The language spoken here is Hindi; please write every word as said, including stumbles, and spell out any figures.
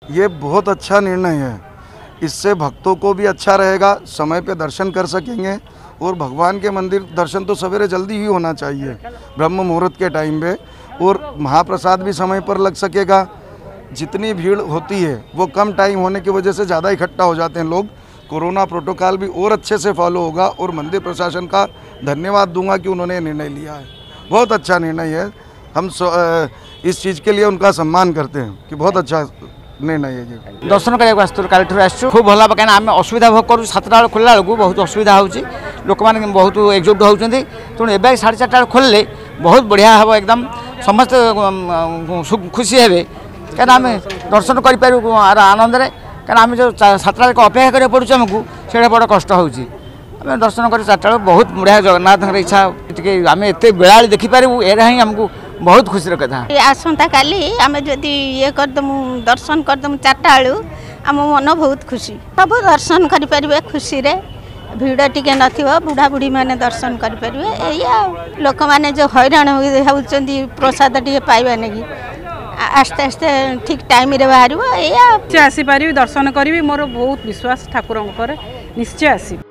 ये बहुत अच्छा निर्णय है। इससे भक्तों को भी अच्छा रहेगा, समय पे दर्शन कर सकेंगे और भगवान के मंदिर दर्शन तो सवेरे जल्दी ही होना चाहिए ब्रह्म मुहूर्त के टाइम पे, और महाप्रसाद भी समय पर लग सकेगा। जितनी भीड़ होती है वो कम टाइम होने की वजह से ज़्यादा इकट्ठा हो जाते हैं लोग। कोरोना प्रोटोकॉल भी और अच्छे से फॉलो होगा और मंदिर प्रशासन का धन्यवाद दूंगा कि उन्होंने निर्णय लिया है। बहुत अच्छा निर्णय है। हम इस चीज़ के लिए उनका सम्मान करते हैं कि बहुत अच्छा निर्णय है। दर्शन करने काली आसु खूब भल कहीं आम असुविधा भोग करूँ। सातटा बेल खोलला बेलू बहुत असुविधा हो लोक मैंने बहुत एकजुट होती। तेणु एवं साढ़े चार्टा खोलने बहुत बढ़िया हम एकदम समस्त खुशी हे कहीं आम दर्शन करूँ आनंद कहीं आम जो सातटा बेल अपेक्षा करा पड़ू आमको से बड़ा कष्ट हो दर्शन कर चार्टा बहुत बढ़िया जगन्नाथ इच्छा आम एत बेला देखिपारू एरा ही आमको बहुत खुशी कथा। आसंता काली आम जदि ये करदमु दर्शन करदमु चार्टा बेलू आम मन बहुत खुशी। सब दर्शन करें खुशी रे भिड़ टिके नथिबो बुढ़ा बुढ़ी माने दर्शन करें। या लोक मैंने जो हैरान होती प्रसाद टे पाइबा नहीं आस्ते आस्ते ठीक टाइम रे बाहर आसीपारि दर्शन करी मोर बहुत विश्वास ठाकुर निश्चय आसी।